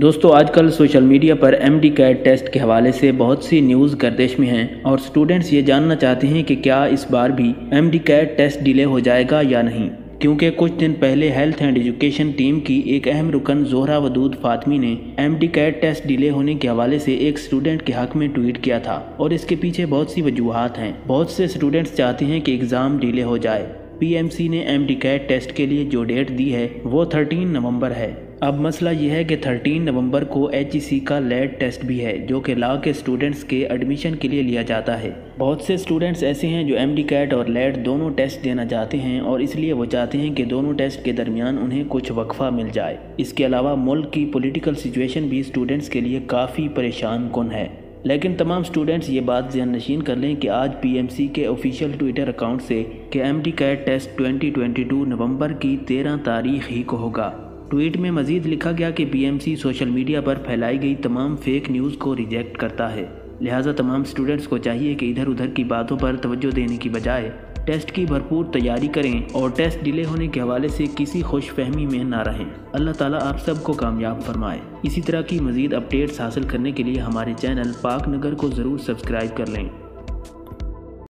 दोस्तों आजकल social media पर MD-CAT टेस्ट के हवाले से बहुत सी न्यूज़ गर्दिश में हैं और स्टूडेंट्स ये जानना चाहते हैं कि क्या इस बार भी MD-CAT टेस्ट डिले हो जाएगा या नहीं, क्योंकि कुछ दिन पहले हेल्थ एंड एजुकेशन टीम की एक अहम रुकन ज़ोहरा वदूद फातमी ने MD-CAT टेस्ट डिले होने के हवाले से एक स्टूडेंट के हक में ट्वीट किया था और इसके पीछे बहुत सी वजूहात हैं। बहुत से स्टूडेंट्स चाहते हैं कि एग्ज़ाम डिले हो जाए। PMC ने MD-CAT टेस्ट के लिए जो डेट दी है वो 13 नवंबर है। अब मसला ये है कि 13 नवंबर को HEC का लेट टेस्ट भी है जो कि लॉ के स्टूडेंट्स के एडमिशन के लिए लिया जाता है। बहुत से स्टूडेंट्स ऐसे हैं जो MD-CAT और लेट दोनों टेस्ट देना चाहते हैं और इसलिए वो चाहते हैं कि दोनों टेस्ट के दरमियान उन्हें कुछ वक्फा मिल जाए। इसके अलावा मुल्क की पॉलिटिकल सिचुएशन भी स्टूडेंट्स के लिए काफ़ी परेशान कुन है। लेकिन तमाम स्टूडेंट्स ये बात ज़हन नशीन कर लें कि आज PMC के ऑफिशियल ट्विटर अकाउंट से कि MD-CAT टेस्ट 2022 नवंबर की 13 तारीख ही को होगा। ट्वीट में मज़ीद लिखा गया कि PMC सोशल मीडिया पर फैलाई गई तमाम फेक न्यूज़ को रिजेक्ट करता है, लिहाजा तमाम स्टूडेंट्स को चाहिए कि इधर उधर की बातों पर तवज्जो देने की बजाय टेस्ट की भरपूर तैयारी करें और टेस्ट डिले होने के हवाले से किसी खुशफहमी में ना रहें। अल्लाह ताला आप सबको कामयाब फरमाए। इसी तरह की मज़ीद अपडेट्स हासिल करने के लिए हमारे चैनल पाक नगर को ज़रूर सब्सक्राइब कर लें।